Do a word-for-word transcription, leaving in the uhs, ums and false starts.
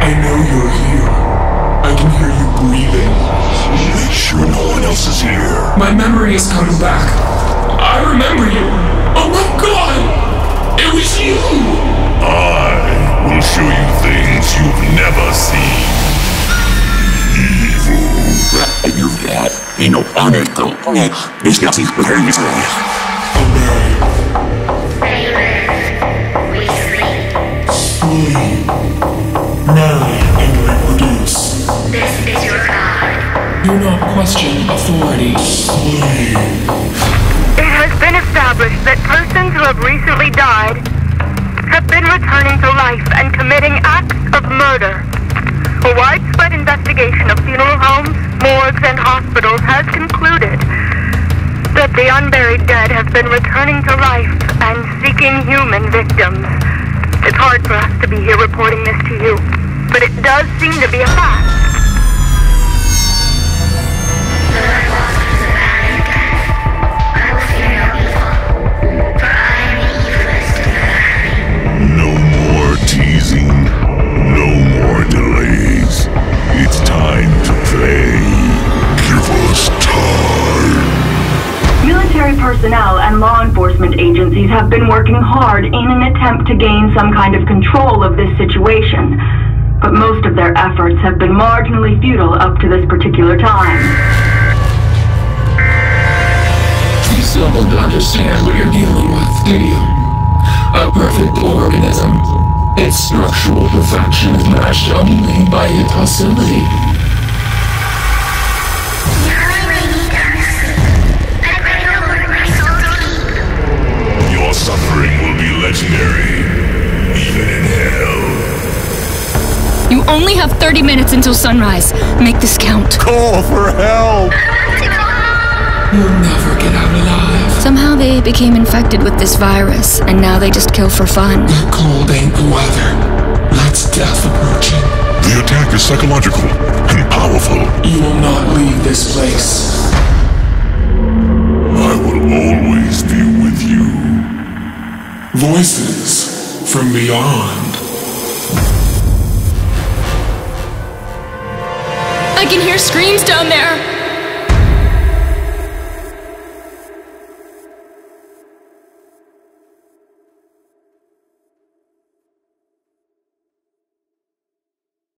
I know you're here. I can hear you breathing. Make sure no one else is here. My memory is coming back. I remember you. Oh my god! It was you! I will show you things you've never seen. Evil. You've got, you know, honor to this guy is behaving this way. Obey. We sleep. Sleep. Marry and reproduce. This is your God. Do not question authority. Sleep. It has been established that persons who have recently died have been returning to life and committing acts of murder. A widespread investigation of funeral homes, morgues, and hospitals has concluded that the unburied dead have been returning to life and seeking human victims. It's hard for us to be here reporting this to you, but it does seem to be a fact. No more teasing. No more delays. It's time to play. Give us time. Military personnel and law enforcement agencies have been working hard in an attempt to gain some kind of control of this situation, but most of their efforts have been marginally futile up to this particular time. You still don't understand what you're dealing with, do you? A perfect organism. Its structural perfection is matched only by its hostility. Your suffering will be legendary, even in hell. You only have thirty minutes until sunrise. Make this count. Call for help! You'll never get out alive. Somehow they became infected with this virus, and now they just kill for fun. The cold ain't the weather. That's death approaching. The attack is psychological and powerful. You will not leave this place. I will always be with you. Voices from beyond. I can hear screams down there.